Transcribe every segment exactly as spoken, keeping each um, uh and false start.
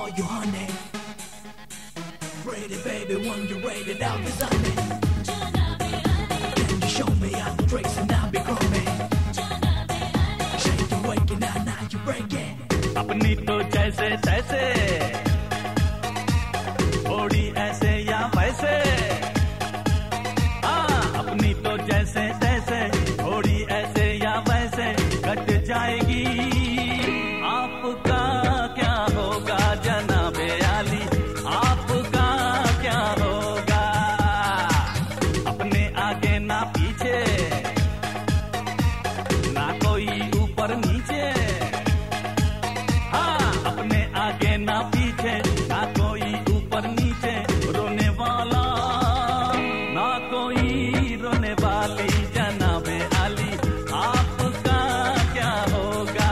for you, honey. Pretty baby, when you're ready, I'll be sunny. Can you show me how to tricks and I'll be coming? Shake you waking now, now you breaking. अपनी तो जैसे तैसे, थोड़ी ऐसे या वैसे. हाँ, अपनी तो जैसे तैसे, थोड़ी ऐसे या वैसे कट जाएगी. आपका क्या होगा जनाबे आली, आपका क्या होगा? अपने आगे ना पीछे, ना कोई ऊपर नीचे. हाँ, अपने आगे ना पीछे, ना कोई ऊपर नीचे. रोने वाला ना कोई रोने वाली जनाबे आली, आपका क्या होगा?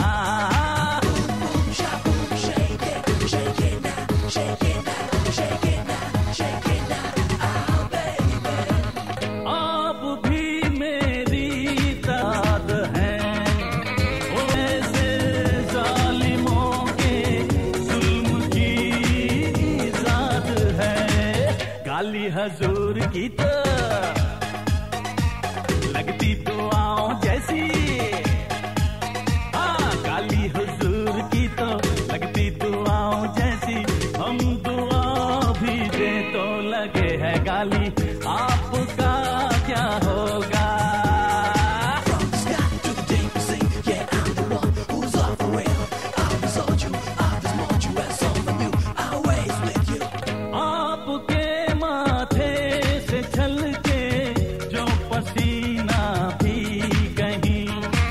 आप भी मेरी दाद हैं, ऐसे जालिमों के जुल्म की जात है. गाली हजूर की तो लगती दुआओं जैसी. हाँ, गाली हुजूर की तो लगती दुआओं जैसी. हम दुआ भी दे तो लगे है गाली, आपका क्या होगा? From the sky to the deep sea, yeah, I'm the one who's all for real. I'll be sold you, I'll be smoke you, and someone new, always with you. आपके माथे से छलके जो पसीना भी कहीं,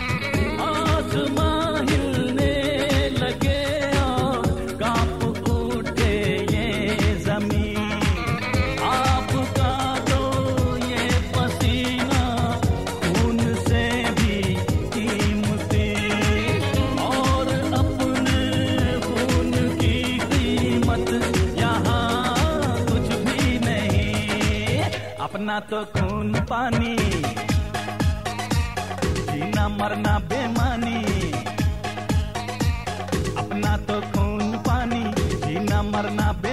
आसमां हिलने लगे और कांप उठे ये जमीन. आपका तो ये पसीना खून से भी कीमती, और अपने खून की कीमत यहाँ कुछ भी नहीं. अपना तो खून पानी, जीना मरना बेमानी. अपना तो खून पानी, जीना मरना बे